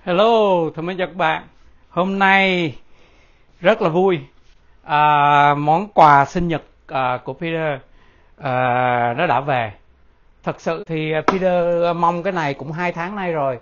Hello, thân mến chào các bạn. Hôm nay rất là vui. Món quà sinh nhật của Peter nó đã về. Thật sự thì Peter mong cái này cũng 2 tháng nay rồi,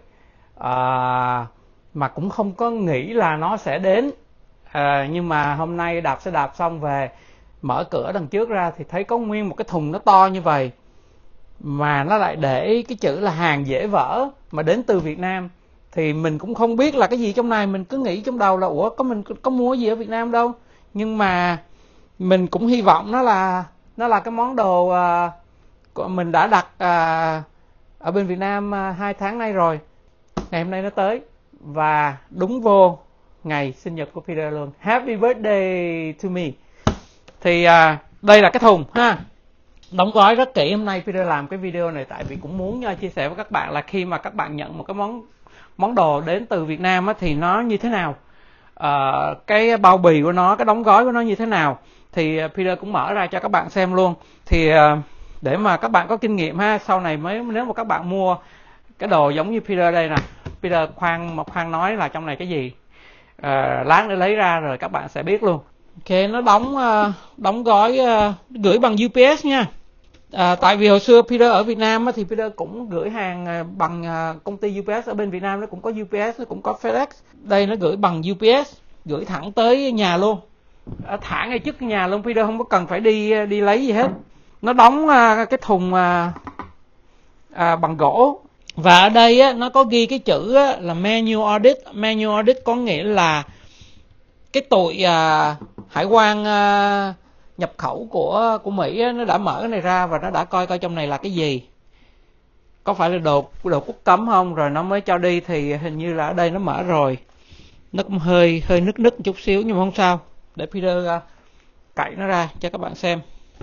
mà cũng không có nghĩ là nó sẽ đến. Nhưng mà hôm nay đạp xe đạp xong về, mở cửa đằng trước ra thì thấy có nguyên một cái thùng nó to như vậy, mà nó lại để cái chữ là hàng dễ vỡ mà đến từ Việt Nam. Thì mình cũng không biết là cái gì trong này, mình cứ nghĩ trong đầu là ủa mình có mua gì ở Việt Nam đâu, nhưng mà mình cũng hy vọng nó là cái món đồ mình đã đặt ở bên Việt Nam 2 tháng nay rồi. Ngày hôm nay nó tới và đúng vô ngày sinh nhật của Peter luôn. Happy birthday to me. Thì đây là cái thùng ha, đóng gói rất kỹ. Hôm nay Peter làm cái video này tại vì cũng muốn chia sẻ với các bạn là khi mà các bạn nhận một cái món đồ đến từ Việt Nam á, thì nó như thế nào, cái bao bì của nó, cái đóng gói của nó như thế nào, thì Peter cũng mở ra cho các bạn xem luôn. Thì để mà các bạn có kinh nghiệm ha, sau này nếu mà các bạn mua cái đồ giống như Peter đây nè, Peter khoan nói là trong này cái gì, lát nữa lấy ra rồi các bạn sẽ biết luôn. Ok, nó đóng gói gửi bằng UPS nha. Tại vì hồi xưa Peter ở Việt Nam thì Peter cũng gửi hàng bằng công ty UPS. Ở bên Việt Nam nó cũng có UPS, nó cũng có FedEx. Đây nó gửi bằng UPS, gửi thẳng tới nhà luôn, thẳng ngay trước nhà luôn. Peter không có cần phải đi lấy gì hết. Nó đóng cái thùng bằng gỗ, và ở đây nó có ghi cái chữ là manual audit. Manual audit có nghĩa là cái tụi hải quan nhập khẩu của Mỹ nó đã mở cái này ra và nó đã coi trong này là cái gì, có phải là đồ quốc cấm không, rồi nó mới cho đi. Thì hình như là ở đây nó mở rồi, nó cũng hơi nứt một chút xíu nhưng mà không sao. Để Peter cạy nó ra cho các bạn xem.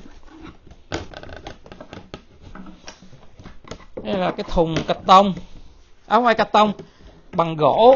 Đây là cái thùng cà tông, không phải cà tông, bằng gỗ.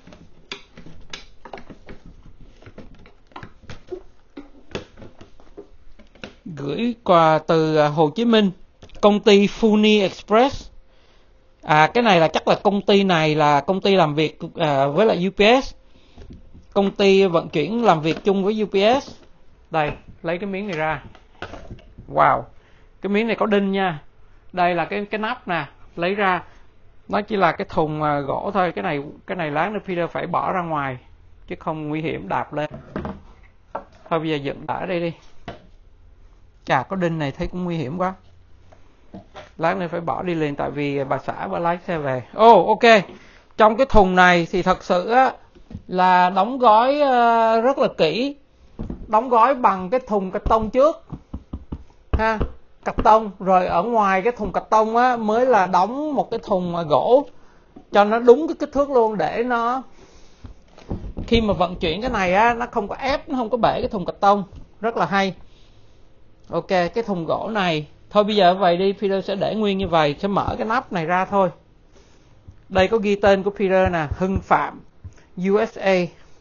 Gửi quà từ Hồ Chí Minh, công ty Funi Express. Cái này là chắc là công ty này là công ty làm việc với lại UPS, công ty vận chuyển làm việc chung với UPS. Đây, lấy cái miếng này ra. Wow, cái miếng này có đinh nha. Đây là cái nắp nè, lấy ra. Nó chỉ là cái thùng gỗ thôi. Cái này lát nữa Peter phải bỏ ra ngoài chứ không nguy hiểm đạp lên. Thôi bây giờ dựng lại ở đây đi. Chà, có đinh này thấy cũng nguy hiểm quá. Lát nữa phải bỏ đi liền tại vì bà xã bà lái xe về. Ok. Trong cái thùng này thì thật sự là đóng gói rất là kỹ. Đóng gói bằng cái thùng cà tông trước ha, cà tông, rồi ở ngoài cái thùng cà tông mới là đóng một cái thùng gỗ cho nó đúng cái kích thước luôn, để nó khi mà vận chuyển cái này nó không có ép, nó không có bể cái thùng cà tông. Rất là hay. Ok, cái thùng gỗ này thôi bây giờ vậy đi, Peter sẽ để nguyên như vậy, sẽ mở cái nắp này ra thôi. Đây có ghi tên của Peter nè, Hưng Phạm USA.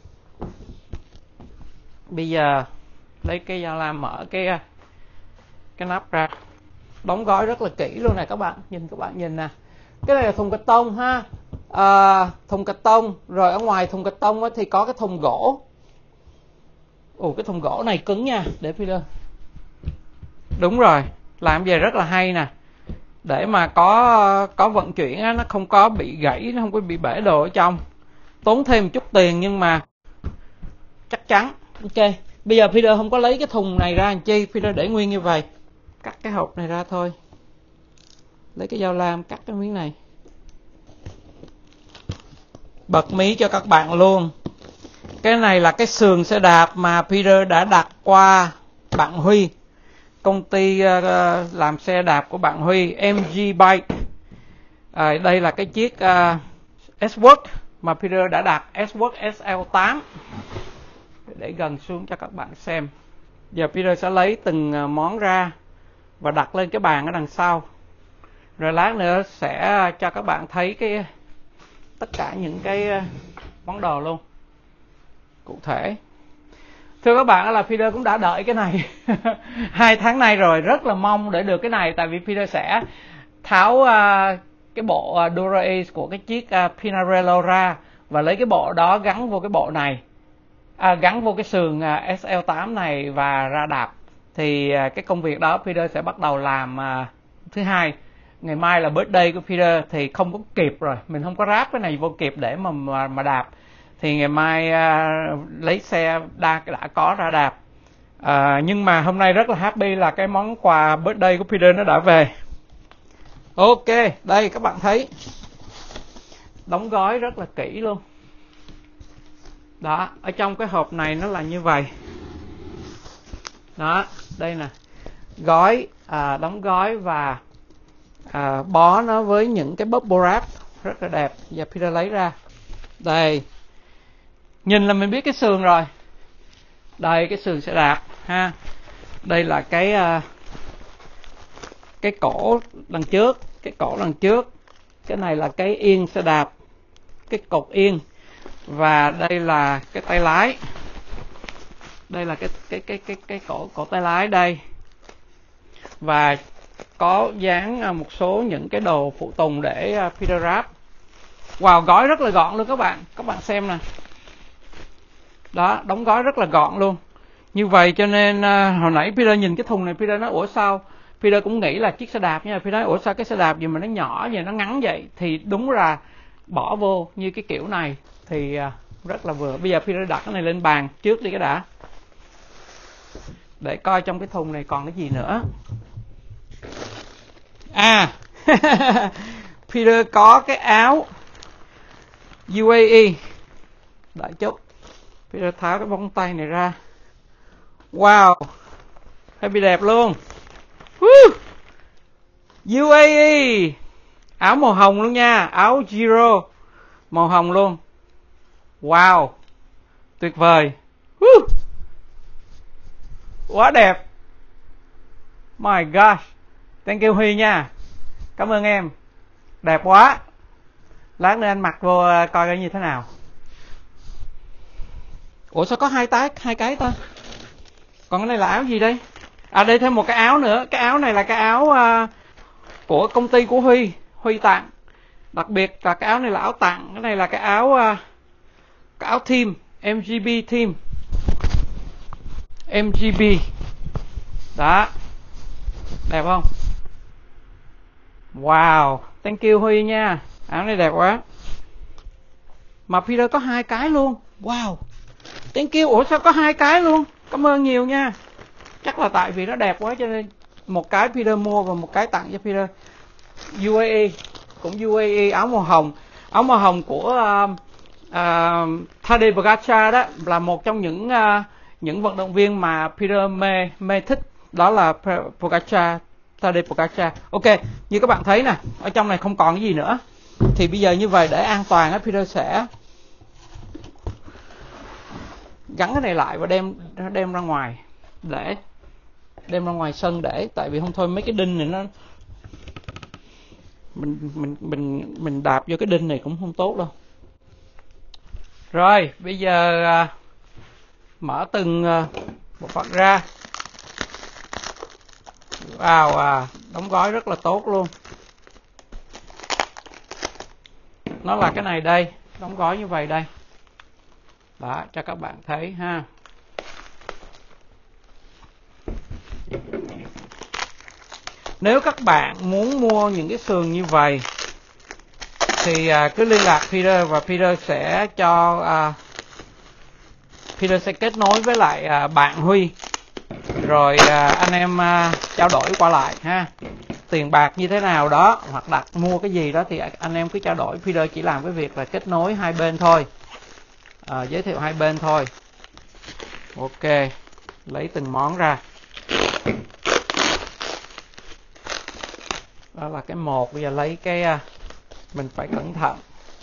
Bây giờ lấy cái dao lam mở cái nắp ra. Đóng gói rất là kỹ luôn nè các bạn nhìn nè. Cái này là thùng cà tông ha, thùng cà tông, rồi ở ngoài thùng cà tông thì có cái thùng gỗ. Cái thùng gỗ này cứng nha, để Peter. Đúng rồi, làm về rất là hay nè, để mà có vận chuyển nó không có bị gãy, nó không có bị bể đồ ở trong. Tốn thêm một chút tiền nhưng mà chắc chắn. Ok, bây giờ Peter không có lấy cái thùng này ra làm chi, Peter để nguyên như vậy. Cắt cái hộp này ra thôi, lấy cái dao lam cắt cái miếng này. Bật mí cho các bạn luôn, cái này là cái sườn xe đạp mà Peter đã đặt qua bạn Huy, công ty làm xe đạp của bạn Huy, MG Bike. Đây là cái chiếc S-Work mà Peter đã đặt, S-Work SL8. Để gần xuống cho các bạn xem. Giờ Peter sẽ lấy từng món ra và đặt lên cái bàn ở đằng sau, rồi lát nữa sẽ cho các bạn thấy tất cả những cái món đồ luôn cụ thể. Thưa các bạn là Peter cũng đã đợi cái này 2 tháng nay rồi, rất là mong để được cái này. Tại vì Peter sẽ tháo cái bộ Dura Ace của cái chiếc Pinarello ra và lấy cái bộ đó gắn vô cái bộ này, gắn vô cái sườn SL8 này và ra đạp. Thì cái công việc đó Peter sẽ bắt đầu làm thứ hai. Ngày mai là birthday của Peter thì không có kịp rồi, mình không có ráp cái này vô kịp để mà đạp. Thì ngày mai lấy xe đã có ra đạp. Nhưng mà hôm nay rất là happy là cái món quà birthday của Peter nó đã về. Ok, đây các bạn thấy đóng gói rất là kỹ luôn. Đó, ở trong cái hộp này nó là như vậy. Đó, đây nè, gói, đóng gói và bó nó với những cái bubble wrap rất là đẹp. Giờ Peter lấy ra. Đây, nhìn là mình biết cái sườn rồi. Đây, cái sườn xe đạp ha. Đây là cái cổ đằng trước, cái này là cái yên xe đạp, cái cột yên, và đây là cái tay lái. Đây là cái cổ tay lái đây, và có dán một số những cái đồ phụ tùng để Peter wrap. Wow, gói rất là gọn luôn các bạn xem nè. Đó, đóng gói rất là gọn luôn. Như vậy cho nên hồi nãy Peter nhìn cái thùng này, Peter nói ủa sao, Peter cũng nghĩ là chiếc xe đạp nha. Peter nói ủa sao cái xe đạp gì mà nó nhỏ vậy, nó ngắn vậy. Thì đúng là bỏ vô như cái kiểu này thì rất là vừa. Bây giờ Peter đặt cái này lên bàn trước đi cái đã, để coi trong cái thùng này còn cái gì nữa. Peter có cái áo UAE. Đợi chút, Peter tháo cái bông tay này ra. Wow, happy đẹp luôn. UAE, áo màu hồng luôn nha, áo Giro màu hồng luôn. Wow, tuyệt vời. Quá đẹp. My gosh, thank you Huy nha, cảm ơn em, đẹp quá. Lát nữa anh mặc vô coi cái như thế nào. Ủa sao có hai cái ta? Còn cái này là áo gì đây? Đây thêm một cái áo nữa. Cái áo này là cái áo của công ty của Huy tặng. Đặc biệt là cái áo này là áo tặng. Cái này là cái áo team, MGB team, MGB. Đó, đẹp không? Wow, thank you Huy nha, áo này đẹp quá. Mà Peter có hai cái luôn. Wow, thank you. Ủa sao có hai cái luôn? Cảm ơn nhiều nha. Chắc là tại vì nó đẹp quá cho nên một cái Peter mua và một cái tặng cho Peter. UAE, cũng UAE, áo màu hồng. Áo màu hồng của Tadej Pogačar đó, là một trong những vận động viên mà Peter mê thích. Đó là Pogačar, Tadej Pogačar. Ok, như các bạn thấy nè, ở trong này không còn cái gì nữa. Thì bây giờ như vậy để an toàn á, Peter sẽ gắn cái này lại và đem ra ngoài, để đem ra ngoài sân, để tại vì không thôi mấy cái đinh này nó mình đạp vô cái đinh này cũng không tốt đâu. Rồi bây giờ mở từng bộ phận ra. Wow, đóng gói rất là tốt luôn. Nó là cái này đây, đóng gói như vậy đây. Đó, cho các bạn thấy ha. Nếu các bạn muốn mua những cái sườn như vậy thì cứ liên lạc Peter và Peter sẽ Peter sẽ kết nối với lại bạn Huy, rồi anh em trao đổi qua lại ha. Tiền bạc như thế nào đó hoặc đặt mua cái gì đó thì anh em cứ trao đổi. Peter chỉ làm cái việc là kết nối hai bên thôi, giới thiệu hai bên thôi. Ok, lấy từng món ra. Đó là cái một. Bây giờ lấy cái mình phải cẩn thận.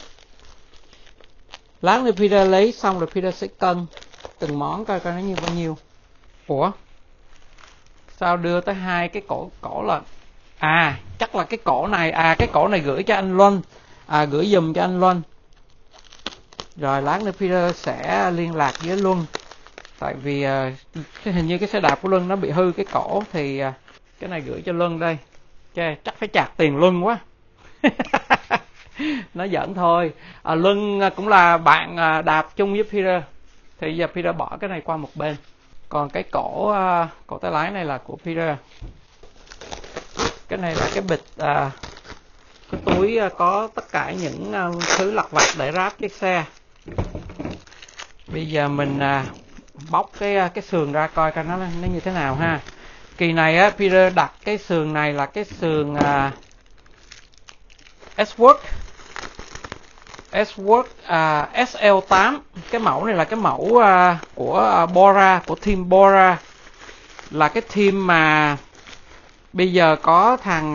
Lát nữa Peter lấy xong rồi Peter sẽ cân từng món coi nó như bao nhiêu. Ủa sao đưa tới hai cái cổ là chắc là cái cổ này. Cái cổ này gửi cho anh Luân, gửi giùm cho anh Luân. Rồi lát nữa Peter sẽ liên lạc với Luân, tại vì hình như cái xe đạp của Luân nó bị hư cái cổ, thì cái này gửi cho Luân đây. Chắc phải chạc tiền Luân quá. Nó giỡn thôi. Luân cũng là bạn đạp chung với Peter, thì giờ Peter bỏ cái này qua một bên, còn cái cổ tay lái này là của Peter. Cái này là cái bịch, cái túi có tất cả những thứ lặt vặt để ráp chiếc xe. Bây giờ mình bóc cái sườn ra coi nó như thế nào ha. Kỳ này á, Peter đặt cái sườn này là cái sườn S-Work SL8. Cái mẫu này là cái mẫu của Bora, của team Bora, là cái team mà bây giờ có thằng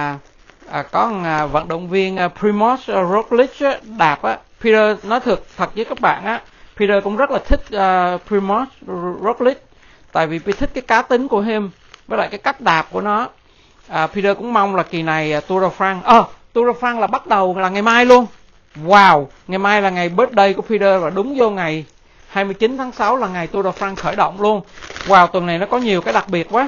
vận động viên Primož Roglič đạp á. Peter nói thật với các bạn á, Peter cũng rất là thích Primož Roglič, tại vì Peter thích cái cá tính của him với lại cái cách đạp của nó. Peter cũng mong là kỳ này Tour de France, Tour de France là bắt đầu là ngày mai luôn. Wow, ngày mai là ngày birthday của Peter, và đúng vô ngày 29 tháng 6 là ngày Tour de France khởi động luôn. Wow, tuần này nó có nhiều cái đặc biệt quá.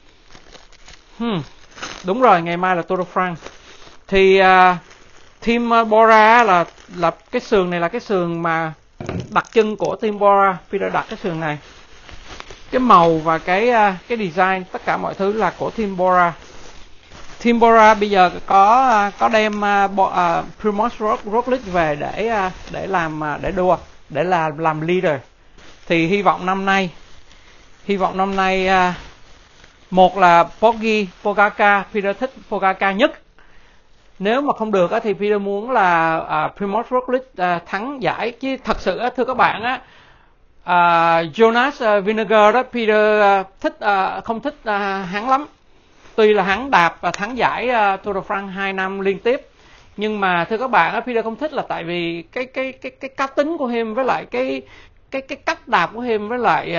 Đúng rồi, ngày mai là Tour de France. Thì team Bora là cái sườn này là cái sườn mà đặc trưng của team Bora. Peter đặt cái sườn này, cái màu và cái design, tất cả mọi thứ là của team Bora. Team Bora bây giờ có đem Primož Roglič về để đua, để làm leader. Thì hy vọng năm nay một là Pogačar, Peter thích Pogačar nhất. Nếu mà không được thì Peter muốn là Primož Roglič thắng giải. Chứ thật sự thưa các bạn á, Jonas Vingegaard đó, Peter không thích hắn lắm. Tuy là hắn đạp và thắng giải Tour de France 2 năm liên tiếp, nhưng mà thưa các bạn, Peter không thích là tại vì cái cá tính của him, với lại cái cách đạp của him, với lại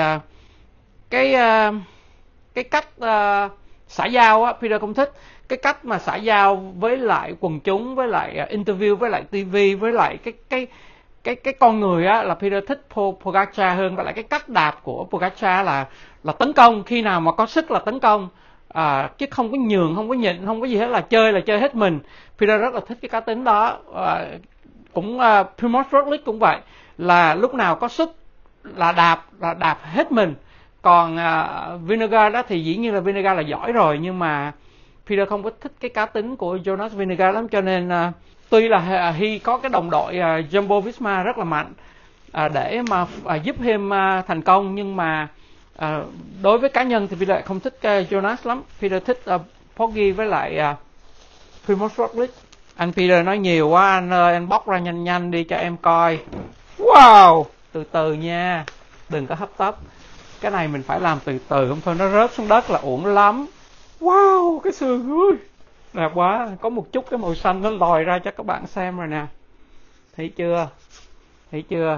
cái cách xã giao á. Peter không thích cái cách mà xã giao với lại quần chúng, với lại interview, với lại TV, với lại cái con người á, là Peter thích Pogačar hơn. Và lại cái cách đạp của Pogačar là tấn công, khi nào mà có sức là tấn công, chứ không có nhường, không có nhịn, không có gì hết, là chơi hết mình. Peter rất là thích cái cá tính đó. Cũng Primož Roglič cũng vậy, là lúc nào có sức là đạp hết mình. Còn Vingegaard đó thì dĩ nhiên là Vingegaard là giỏi rồi, nhưng mà Peter không có thích cái cá tính của Jonas Vingegaard lắm. Cho nên tuy là Hy có cái đồng đội Jumbo Visma rất là mạnh để mà giúp him thành công, nhưng mà đối với cá nhân thì Peter không thích Jonas lắm. Peter thích Poggi với lại Primož Roglič. Anh Peter nói nhiều quá anh ơi, anh bóc ra nhanh đi cho em coi. Wow, từ từ nha, đừng có hấp tấp. Cái này mình phải làm từ từ, không thôi nó rớt xuống đất là uổng lắm. Wow, cái sườn ơi, đẹp quá. Có một chút cái màu xanh nó lòi ra cho các bạn xem rồi nè. Thấy chưa?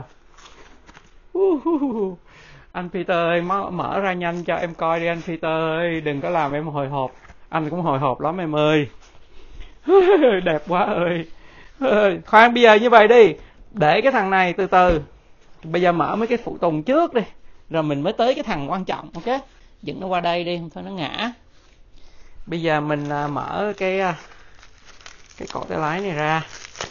Anh Peter ơi, mở ra nhanh cho em coi đi anh Peter ơi, đừng có làm em hồi hộp. Anh cũng hồi hộp lắm em ơi. Đẹp quá ơi. Khoan, bây giờ như vậy đi, để cái thằng này từ từ. Bây giờ mở mấy cái phụ tùng trước đi, rồi mình mới tới cái thằng quan trọng, ok? Dựng nó qua đây đi, không thôi nó ngã. Bây giờ mình mở cái cổ tay lái này ra.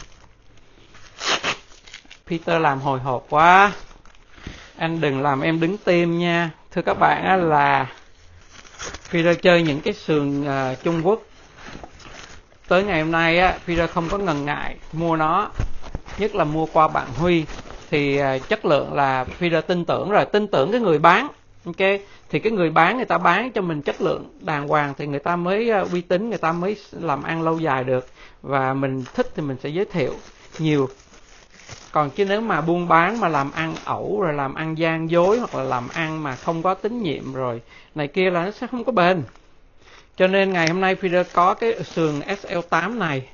Peter làm hồi hộp quá, anh đừng làm em đứng tim nha. Thưa các bạn á, là Peter chơi những cái sườn Trung Quốc. Tới ngày hôm nay á, Peter không có ngần ngại mua nó, nhất là mua qua bạn Huy. Thì chất lượng là Peter tin tưởng rồi, tin tưởng cái người bán, ok? Thì cái người bán, người ta bán cho mình chất lượng đàng hoàng thì người ta mới uy tín, người ta mới làm ăn lâu dài được. Và mình thích thì mình sẽ giới thiệu nhiều. Còn chứ nếu mà buôn bán mà làm ăn ẩu, rồi làm ăn gian dối, hoặc là làm ăn mà không có tín nhiệm rồi này kia, là nó sẽ không có bền. Cho nên ngày hôm nay Peter có cái sườn SL8 này.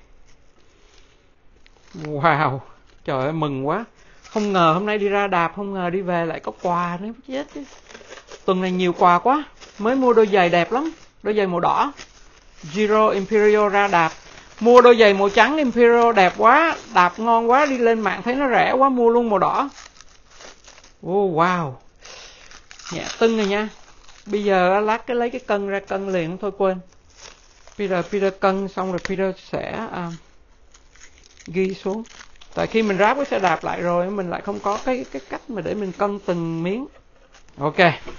Wow, trời ơi mừng quá. Không ngờ hôm nay đi ra đạp, không ngờ đi về lại có quà nữa, chết chứ. Tuần này nhiều quà quá. Mới mua đôi giày đẹp lắm, đôi giày màu đỏ, Giro Imperial ra đạp. Mua đôi giày màu trắng Imperial đẹp quá, đạp ngon quá, đi lên mạng thấy nó rẻ quá, mua luôn màu đỏ. Oh, wow, nhẹ tưng rồi nha. Bây giờ lát lấy cái cân ra cân liền, thôi quên. Peter cân xong rồi Peter sẽ ghi xuống. Tại khi mình ráp cái xe đạp lại rồi mình lại không có cái cách mà để mình cân từng miếng. Ok,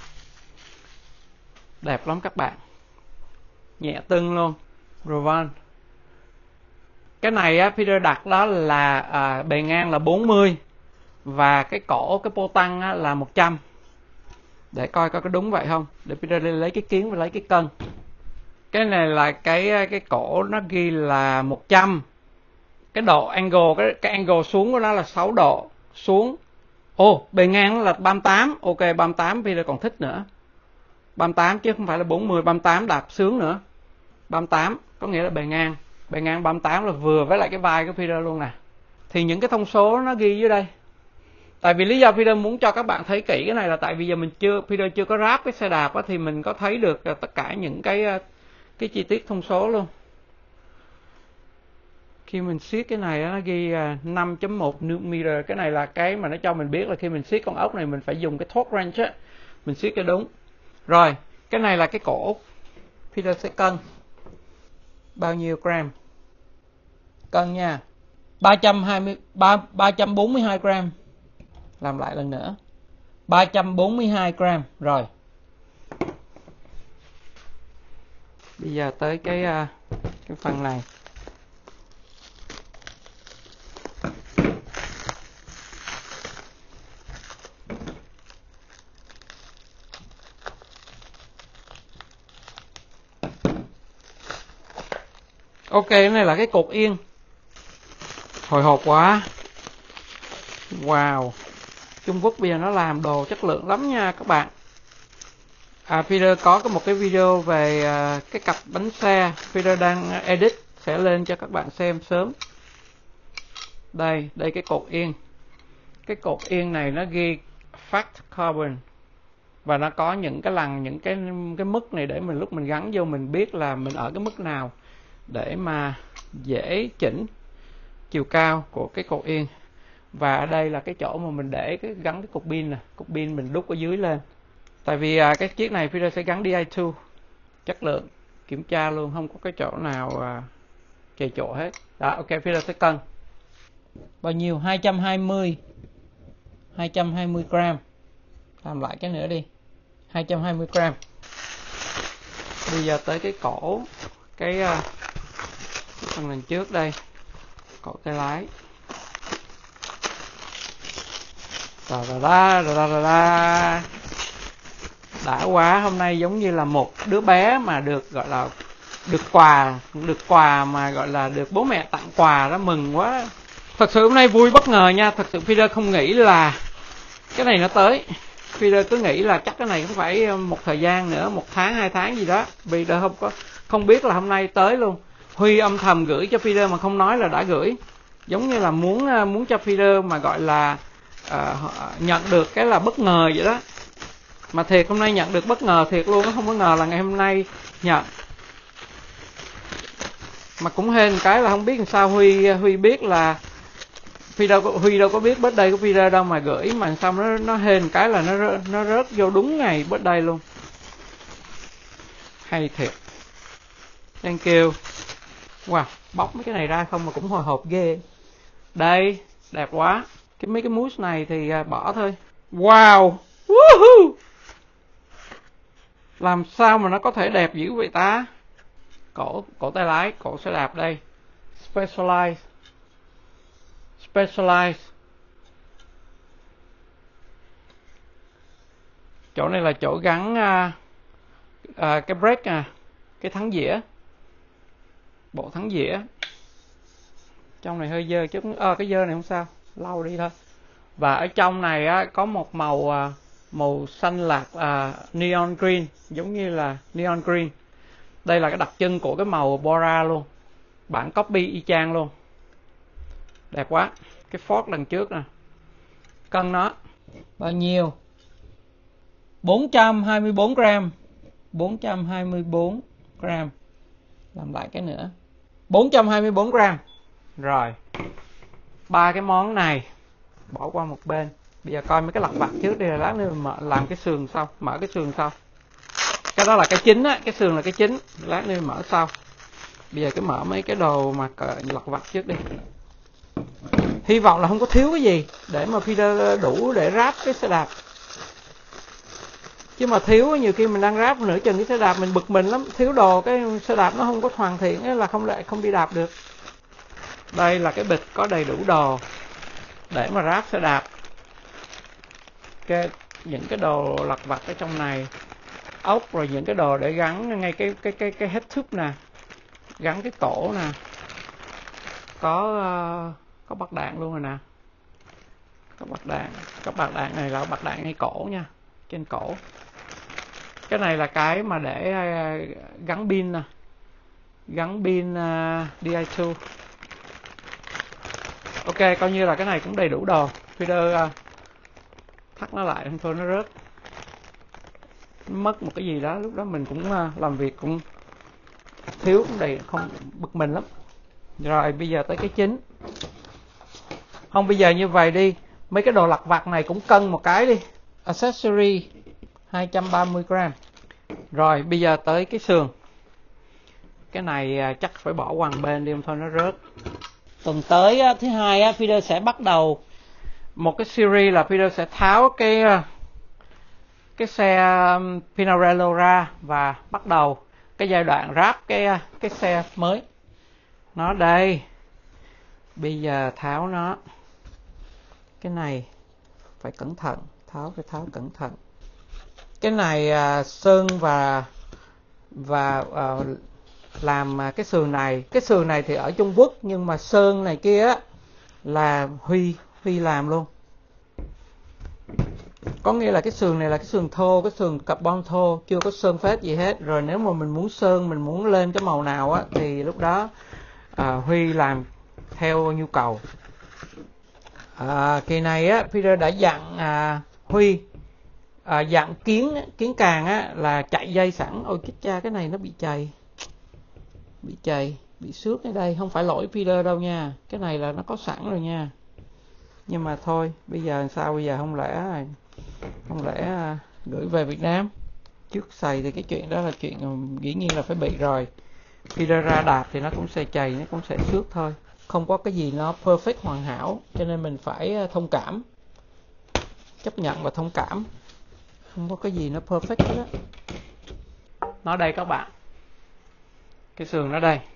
đẹp lắm các bạn, nhẹ tưng luôn. Rovan, cái này á Peter đặt đó là bề ngang là 40 và cái cổ cái pô tăng á, là 100. Để coi có đúng vậy không, để Peter lấy cái kiến và lấy cái cân. Cái này là cái cổ nó ghi là 100. Cái độ angle, cái angle xuống của nó là 6 độ xuống. Bề ngang là 38. Ok, 38 Peter còn thích nữa. 38 chứ không phải là 40, 38 đạp sướng nữa. 38 có nghĩa là bề ngang. Bề ngang 38 là vừa với lại cái vai của Peter luôn nè. Thì những cái thông số nó ghi dưới đây. Tại vì lý do Peter muốn cho các bạn thấy kỹ cái này là tại vì giờ Peter chưa có ráp cái xe đạp á, thì mình có thấy được tất cả những cái chi tiết thông số luôn. Khi mình siết cái này nó ghi 5.1 Nm. Cái này là cái mà nó cho mình biết là khi mình siết con ốc này mình phải dùng cái torque wrench á, mình siết cho đúng. Rồi, cái này là cái cổ. Peter sẽ cân bao nhiêu gram. Cân nha. 342 gram. Làm lại lần nữa. 342 gram. Rồi. Bây giờ tới cái phần này. Ok, cái này là cái cột yên. Hồi hộp quá. Wow. Trung Quốc bây giờ nó làm đồ chất lượng lắm nha các bạn. Peter có một cái video về cái cặp bánh xe. Peter đang edit, sẽ lên cho các bạn xem sớm. Đây cái cột yên. Cái cột yên này nó ghi fat carbon. Và nó có những cái lần, những cái mức này để mình lúc mình gắn vô mình biết là mình ở cái mức nào, để mà dễ chỉnh chiều cao của cái cột yên. Và ở đây là cái chỗ mà mình để gắn cái cục pin nè, cục pin mình đút ở dưới lên. Tại vì cái chiếc này Peter sẽ gắn Di2 chất lượng, kiểm tra luôn, không có cái chỗ nào chày chỗ hết. Đó, ok, Peter sẽ cân bao nhiêu? 220 gram. Làm lại cái nữa đi. 220 gram. Bây giờ tới cái cổ, cái phần lần trước đây, cổ tay lái. Đã quá, hôm nay giống như là một đứa bé mà được gọi là được quà mà gọi là được bố mẹ tặng quà đó, mừng quá. Thật sự hôm nay vui bất ngờ nha. Thật sự Peter không nghĩ là cái này nó tới. Peter cứ nghĩ là chắc cái này cũng phải một thời gian nữa, 1 tháng 2 tháng gì đó. Peter không biết là hôm nay tới luôn. Huy âm thầm gửi cho Peter mà không nói là đã gửi. Giống như là muốn cho Peter mà gọi là nhận được cái là bất ngờ vậy đó. Mà thiệt hôm nay nhận được bất ngờ thiệt luôn, nó không có ngờ là ngày hôm nay nhận. Mà cũng hên cái là không biết làm sao Huy biết là Huy đâu có biết birthday của Peter đâu mà gửi, mà sao nó hên cái là nó rớt vô đúng ngày birthday luôn. Hay thiệt. Thank you. Wow, bóc mấy cái này ra không mà cũng hồi hộp ghê. Đây, đẹp quá. Mấy cái mousse này thì bỏ thôi. Wow. Woohoo. Làm sao mà nó có thể đẹp dữ vậy ta? Cổ tay lái, cổ xe đạp đây. Specialized. Chỗ này là chỗ gắn cái brake cái thắng dĩa. Bộ thắng dĩa. Trong này hơi dơ chứ cái dơ này không sao, lau đi thôi. Và ở trong này á, có một màu xanh lạc neon green, giống như là neon green. Đây là cái đặc trưng của cái màu Bora luôn. Bản copy y chang luôn. Đẹp quá. Cái Ford lần trước nè. Cân nó bao nhiêu? 424 gram. 424 gram. Làm lại cái nữa. 424 gram. Rồi. 3 cái món này bỏ qua một bên. Bây giờ coi mấy cái lặt vặt trước đi, lát nữa làm cái sườn sau, mở cái sườn sau. Cái đó là cái chính á, cái sườn là cái chính, lát nữa mở sau. Bây giờ cứ mở mấy cái đồ mà lặt vặt trước đi. Hy vọng là không có thiếu cái gì để mà Peter đủ để ráp cái xe đạp. Chứ mà thiếu nhiều khi mình đang ráp nửa chừng cái xe đạp mình bực mình lắm, thiếu đồ cái xe đạp nó không có hoàn thiện ấy, là không đi đạp được. Đây là cái bịch có đầy đủ đồ để mà ráp xe đạp. Những cái đồ lặt vặt ở trong này, ốc, rồi những cái đồ để gắn ngay cái head tube nè, gắn cái cổ nè, có bạc đạn luôn rồi nè, có bạc đạn này là bạc đạn ngay cổ nha, trên cổ. Cái này là cái mà để gắn pin nè, gắn pin Di2. Ok, coi như là cái này cũng đầy đủ đồ. Peter thắt nó lại thôi nó rớt, mất một cái gì đó, lúc đó mình cũng làm việc cũng thiếu, cũng đầy, không bực mình lắm. Rồi bây giờ tới cái chính. Không, bây giờ như vậy đi, mấy cái đồ lặt vặt này cũng cân một cái đi. Accessory 230 gram. Rồi bây giờ tới cái sườn. Cái này chắc phải bỏ qua một bên đi, không thôi nó rớt. Tuần tới thứ hai Peter sẽ bắt đầu một cái series là Peter sẽ tháo cái xe Pinarello ra và bắt đầu cái giai đoạn ráp cái xe mới. Nó đây. Bây giờ tháo nó. Cái này phải cẩn thận, phải tháo cẩn thận. Cái này sơn và làm cái sườn này. Cái sườn này thì ở Trung Quốc, nhưng mà sơn này kia là Huy làm luôn. Có nghĩa là cái sườn này là cái sườn thô, cái sườn carbon thô, chưa có sơn phết gì hết. Rồi nếu mà mình muốn sơn, mình muốn lên cái màu nào thì lúc đó Huy làm theo nhu cầu. Kỳ này Peter đã dặn Huy dặn kiến càng là chạy dây sẵn. Ôi chết cha, cái này nó bị chày, bị xước ở đây. Không phải lỗi Peter đâu nha, cái này là nó có sẵn rồi nha. Nhưng mà thôi, bây giờ sao bây giờ, không lẽ gửi về Việt Nam trước xày thì cái chuyện đó là chuyện dĩ nhiên là phải bị rồi. Peter ra đạp thì nó cũng sẽ chày, nó cũng sẽ xước thôi. Không có cái gì nó perfect hoàn hảo, cho nên mình phải thông cảm, chấp nhận và thông cảm. Không có cái gì nó perfect hết á. Nó đây các bạn, cái sườn nó đây.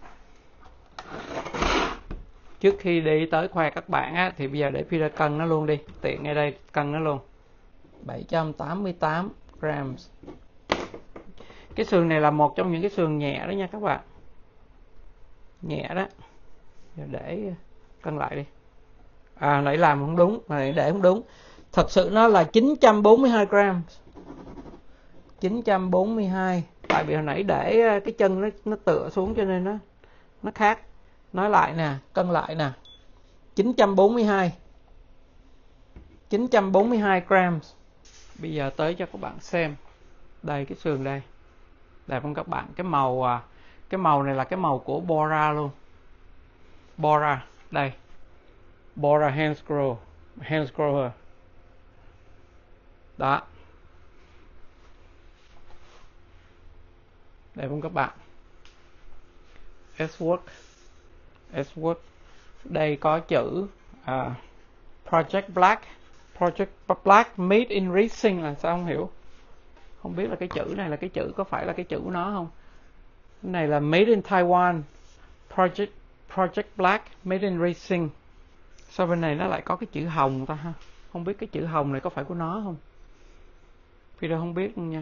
Trước khi đi tới khoe các bạn thì bây giờ để Peter cân nó luôn đi, tiện ngay đây cân nó luôn. 788 grams. Cái sườn này là một trong những cái sườn nhẹ đó nha các bạn, nhẹ đó. Giờ để cân lại đi. Nãy làm không đúng, nãy để không đúng. Thật sự nó là 942 gram. 942. Tại vì hồi nãy để cái chân nó tựa xuống cho nên nó khác. Nói lại nè, cân lại nè. 942 grams. Bây giờ tới cho các bạn xem. Đây cái sườn đây. Đẹp không các bạn? Cái màu này là cái màu của Bora luôn. Bora, đây. Bora Hansgrohe. Đó. Đẹp không các bạn? S-Work. Đây có chữ Project Black Made in Racing là sao không hiểu. Không biết là cái chữ này là cái chữ có phải là cái chữ của nó không. Cái này là Made in Taiwan. Project Black Made in Racing. Sao bên này nó lại có cái chữ hồng ta ha? Không biết cái chữ hồng này có phải của nó không. Peter không biết nha.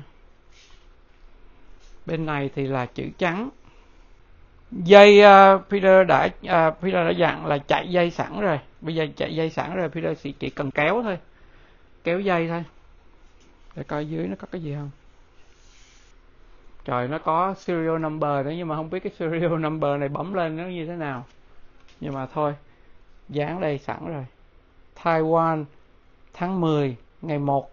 Bên này thì là chữ trắng. Dây Peter đã dặn là chạy dây sẵn rồi. Bây giờ chạy dây sẵn rồi, Peter chỉ cần kéo thôi. Kéo dây thôi. Để coi dưới nó có cái gì không. Trời, nó có serial number nữa, nhưng mà không biết cái serial number này bấm lên nó như thế nào. Nhưng mà thôi, dán đây sẵn rồi. Taiwan tháng 10 ngày 1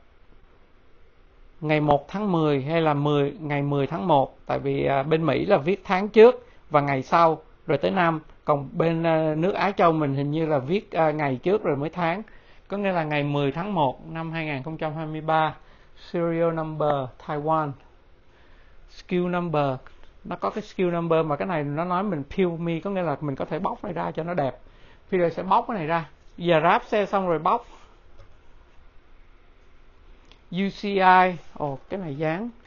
tháng 10 hay là ngày 10 tháng 1. Tại vì bên Mỹ là viết tháng trước và ngày sau rồi tới năm. Còn bên nước Á Châu mình hình như là viết ngày trước rồi mới tháng. Có nghĩa là ngày 10 tháng 1 năm 2023. Serial number Taiwan. Skill number. Nó có cái skill number mà cái này nó nói mình peel me, có nghĩa là mình có thể bóc này ra cho nó đẹp. Peter sẽ bóc cái này ra. Giờ ráp xe xong rồi bóc. UCI, cái này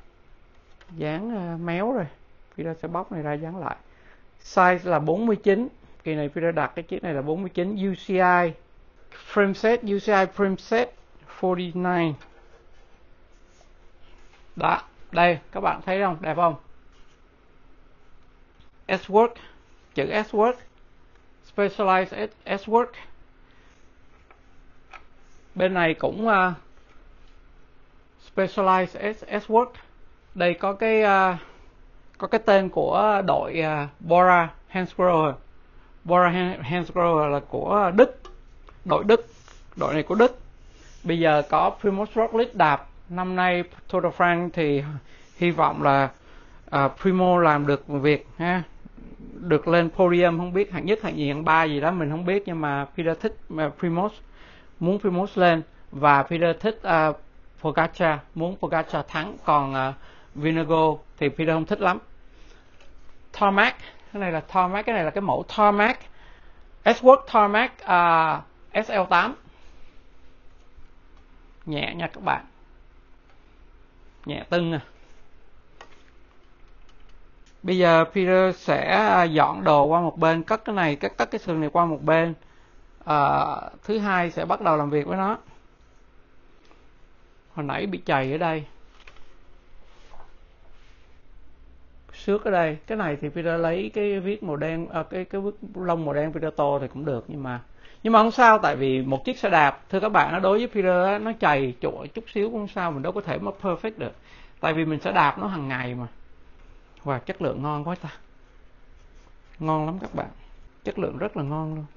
dán méo rồi. Peter sẽ bóc này ra dán lại. Size là 49. Kỳ này Peter đặt cái chiếc này là 49. UCI frame set, UCI frame set 49. Đó, đây các bạn thấy không? Đẹp không? S-Work, chữ S-Work, Specialized S-Work. Bên này cũng Specialized S-Work. Đây có cái tên của đội Bora Hansgrohe. Bora Hansgrohe là của Đức, đội này của Đức. Bây giờ có Primož Roglič đạp. Năm nay Tour de France thì hy vọng là Primož làm được việc ha, được lên podium, không biết hạng nhất, hạng nhì, hạng ba gì đó mình không biết, nhưng mà Peter thích Primož, muốn Primož lên, và Peter thích Pogačar, muốn Pogačar thắng, còn Vingegaard thì Peter không thích lắm. Tarmac, cái này là Tarmac, cái này là cái mẫu Tarmac, S-Work Tarmac SL8. Nhẹ nha các bạn, nhẹ tưng à. Bây giờ Peter sẽ dọn đồ qua một bên, cất cái này, cất cái sườn này qua một bên. Thứ hai sẽ bắt đầu làm việc với nó. Hồi nãy bị chày ở đây, xước ở đây. Cái này thì Peter lấy cái viết màu đen, cái viết lông màu đen Peter tô thì cũng được, nhưng mà không sao, tại vì một chiếc xe đạp, thưa các bạn, nó đối với Peter nó chày chội chút xíu cũng không sao, mình đâu có thể mà perfect được, tại vì mình sẽ đạp nó hàng ngày mà. Wow, chất lượng ngon quá ta, ngon lắm các bạn, chất lượng rất là ngon luôn,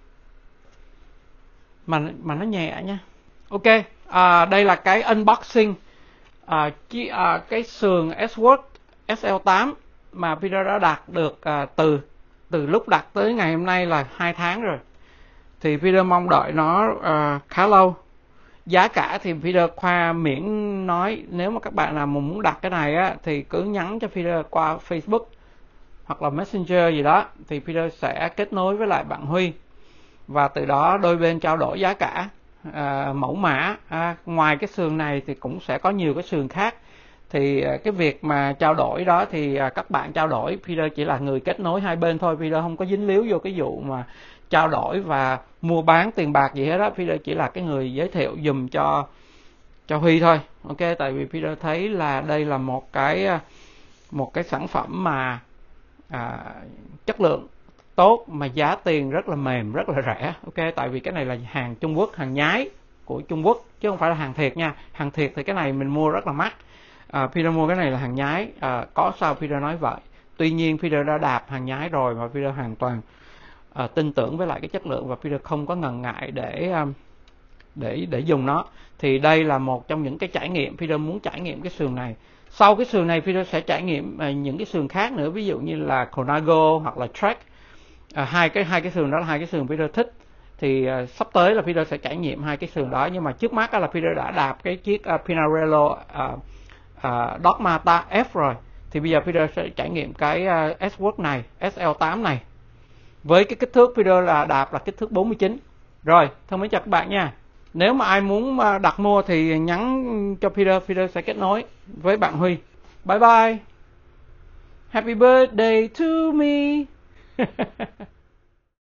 mà nó nhẹ nha. Ok, đây là cái unboxing cái sườn S-Work SL8 mà Peter đã đặt được từ lúc đặt tới ngày hôm nay là 2 tháng rồi. Thì Peter mong đợi nó khá lâu. Giá cả thì Peter khoa miễn nói, nếu mà các bạn nào muốn đặt cái này á thì cứ nhắn cho Peter qua Facebook hoặc là Messenger gì đó, thì Peter sẽ kết nối với lại bạn Huy, và từ đó đôi bên trao đổi giá cả, mẫu mã. Ngoài cái sườn này thì cũng sẽ có nhiều cái sườn khác, thì cái việc mà trao đổi đó thì các bạn trao đổi, Peter chỉ là người kết nối hai bên thôi, Peter không có dính líu vô cái vụ mà trao đổi và mua bán tiền bạc gì hết đó. Peter chỉ là cái người giới thiệu dùm cho Huy thôi. Ok, tại vì Peter thấy là đây là một cái sản phẩm mà chất lượng tốt, mà giá tiền rất là mềm, rất là rẻ. Ok, tại vì cái này là hàng Trung Quốc, hàng nhái của Trung Quốc chứ không phải là hàng thiệt nha. Hàng thiệt thì cái này mình mua rất là mắc. Peter mua cái này là hàng nhái, có sao Peter nói vậy. Tuy nhiên Peter đã đạp hàng nhái rồi mà Peter hoàn toàn tin tưởng với lại cái chất lượng, và Peter không có ngần ngại để dùng nó. Thì đây là một trong những cái trải nghiệm, Peter muốn trải nghiệm cái sườn này. Sau cái sườn này Peter sẽ trải nghiệm những cái sườn khác nữa, ví dụ như là Colnago hoặc là Trek. Hai cái sườn đó là hai cái sườn Peter thích. Thì sắp tới là Peter sẽ trải nghiệm hai cái sườn đó, nhưng mà trước mắt là Peter đã đạp cái chiếc Pinarello Dogmata F rồi. Thì bây giờ Peter sẽ trải nghiệm cái S-Work này, SL8 này, với cái kích thước Peter là đạp là kích thước 49. Rồi, thân mến chào các bạn nha. Nếu mà ai muốn đặt mua thì nhắn cho Peter, Peter sẽ kết nối với bạn Huy. Bye bye. Happy birthday to me.